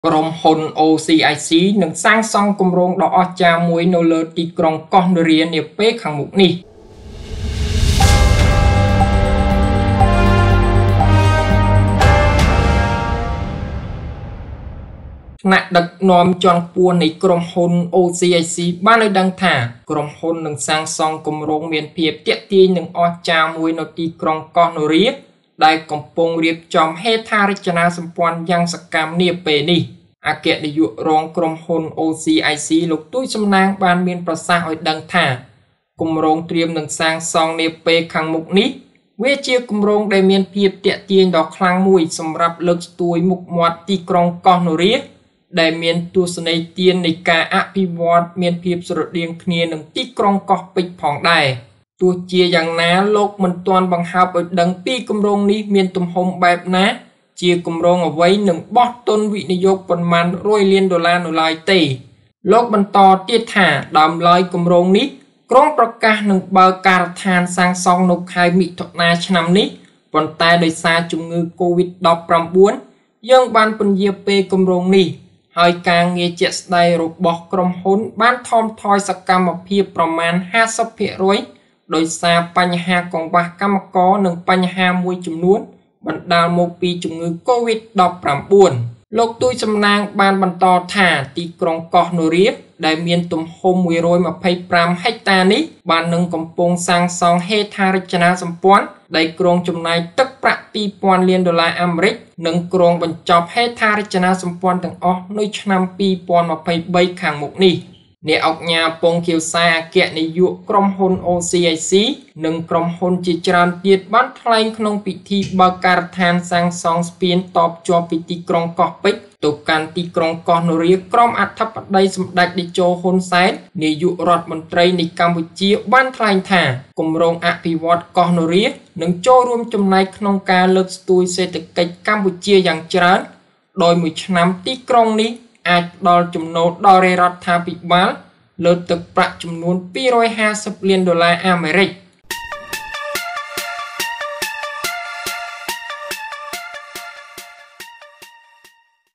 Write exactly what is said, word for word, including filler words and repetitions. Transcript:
ក្រុមហ៊ុន โอ ซี ไอ ซี នឹងសាងសង់គម្រោងដ៏អស្ចារ្យមួយនៅលើទីក្រុងកោះនរានាពេលខាងមុខនេះថ្នាក់ដឹកនាំជាន់ខ្ពស់នៃក្រុមហ៊ុន โอ ซี ไอ ซี បានឲ្យដឹងថាក្រុមហ៊ុននឹងសាងសង់គម្រោងមានភាពទាក់ទាញនិងអស្ចារ្យមួយនៅទីក្រុងកោះនរាដែលកំពុងរៀបចំហេដ្ឋារចនាសម្ព័ន្ធយ៉ាងសកម្មនាពេលនេះអគ្គនាយករងក្រុមហ៊ុន โอ ซี ไอ ซี លោកទួយសំណាងបានមានប្រសាសន៍ឲ្យដឹងថាគម្រោងត្រៀមនឹងសាងសង់នាពេលខាងមុខនេះវាជាគម្រោងដែលមានភាពទាក់ទាញដ៏ខ្លាំងមួយសម្រាប់លើកស្ទួយមុខមាត់ទីក្រុងកោះនរាដែលមានទស្សនីយទាននៃការអភិវឌ្ឍមានភាពស្រដៀងគ្នានឹងទីក្រុងកោះពេជ្រផងដែរទោះជាយ៉ាងណាលោកមិនទាន់បង្ហើបឲ្យដឹងពីគម្រោងនេះមានទំហំបែបណាជាគម្រោងអ្វីនឹងបោះទុនវិនិយោគប៉ុន្មានរយលានដុល្លារនៅឡើយទេលោកបន្តទៀតថាដើមឡើយគម្រោងនេះក្រុងប្រកាសនឹងបើកការដ្ឋានសាងសង់នៅខែមិថុនាឆ្នាំនេះប៉ុន្តែដោយសារជំងឺ កូវីដ ដប់ប្រាំបួន យើងបានពន្យាពេលគម្រោងនេះហើយការងារជាក់ស្ដែងរបស់ក្រុមហ៊ុនបានថមថយសកម្មភាពប្រមាណ ห้าสิบភាគរយ ដោយសារបញ្ហាកង្វះកម្មករនិងបញ្ហាមួយចំនួនបណ្ដាលមកពីជំងឺ កូវីដ ដប់ប្រាំបួន លោកទួយសំណាងបានបន្តថាទីក្រុងកោះនរាដែលមានទំហំមួយរយម្ភៃប្រាំហិកតានេះបាននឹងកំពុងសាងសង់ហេដ្ឋារចនាសម្ព័ន្ធដែលក្រុងចំណាយទឹកប្រាក់ពីរពាន់លានដុល្លារអាមេរិកនិងក្រុងបញ្ចប់ហេដ្ឋារចនាសម្ព័ន្ធទាំងអស់នៅឆ្នាំពីរពាន់ម្ភៃបីខាងមុខនេះអ្នកអង្គការពងខៀវសាអគ្គនាយកក្រុមហ៊ុន โอ ซี ไอ ซี និងក្រុមហ៊ុនជាច្រើនទៀតបានថ្លែងក្នុងពិធីបើកការដ្ឋានសាងសង់ស្ពានតភ្ជាប់ពីទីក្រុងកោះពេជ្រទៅកាន់ទីក្រុងកោះនរាក្រុមអធិបតីសម្ដេចតេជោហ៊ុនសែននាយករដ្ឋមន្ត្រីនៃកម្ពុជាបានថ្លែងថាគម្រោងអភិវឌ្ឍកោះនរានឹងចូលរួមចំណែកក្នុងការលើកស្ទួយសេដ្ឋកិច្ចកម្ពុជាយ៉ាងច្រើនដោយមួយឆ្នាំទីក្រុងនេះអាចផ្ដល់ចំណូលដល់រដ្ឋាភិបាលលើទឹកប្រាក់ចំនួនពីររយហាសិបលានដុល្លារអាមេរិក